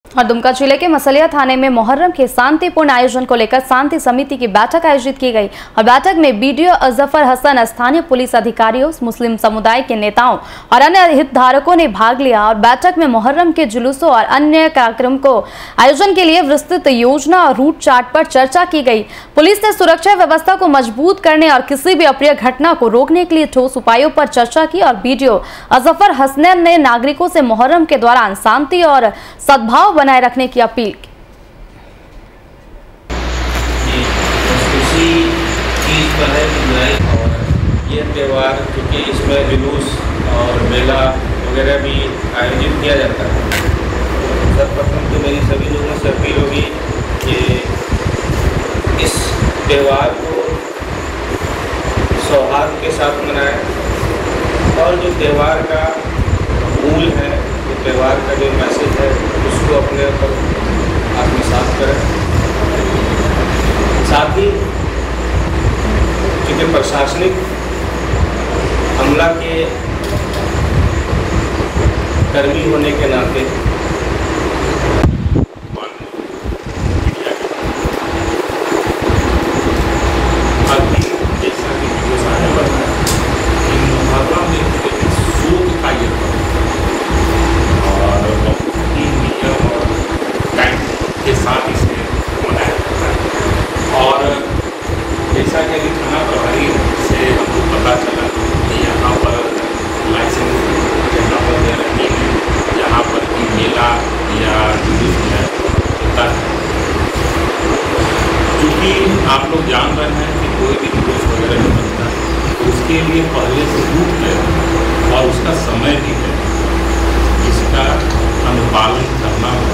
और दुमका जिले के मसलिया थाने में मुहर्रम के शांतिपूर्ण आयोजन को लेकर शांति समिति की बैठक आयोजित की गई और बैठक में बीडीओ अजफर हसन, स्थानीय पुलिस अधिकारियों, मुस्लिम समुदाय के नेताओं और अन्य हितधारकों ने भाग लिया। और बैठक में मुहर्रम के जुलूसों और अन्य कार्यक्रम को आयोजन के लिए विस्तृत योजना और रूट चार्ट पर चर्चा की गई। पुलिस ने सुरक्षा व्यवस्था को मजबूत करने और किसी भी अप्रिय घटना को रोकने के लिए ठोस उपायों पर चर्चा की और बीडीओ अजफर हसन ने नागरिकों से मुहर्रम के दौरान शांति और सद्भाव बनाए रखने की अपील की। इसी चीज़ पर है कि और ये त्यौहार क्योंकि इसमें जुलूस और मेला वगैरह भी आयोजित किया जाता है। सर्वप्रथम तो मेरी सभी लोगों से अपील होगी कि इस त्यौहार को सौहार्द के साथ मनाएं और जो त्यौहार का मूल है, जो त्यौहार का जो मैसेज है उसको अपने ऊपर आत्मसात करें। साथ ही चूँकि प्रशासनिक अमला के कर्मी होने के नाते जैसा कि अभी थाना प्रभारी से हमको पता चला कि यहाँ पर लाइसेंस यहाँ पर दे रही है, यहाँ पर भी मेला या जुलूस होता है। क्योंकि आप लोग जान रहे हैं कि कोई भी जुलूस वगैरह नहीं बनता है तो उसके लिए पहले से रूट है और उसका समय भी है जिसका अनुपालन करना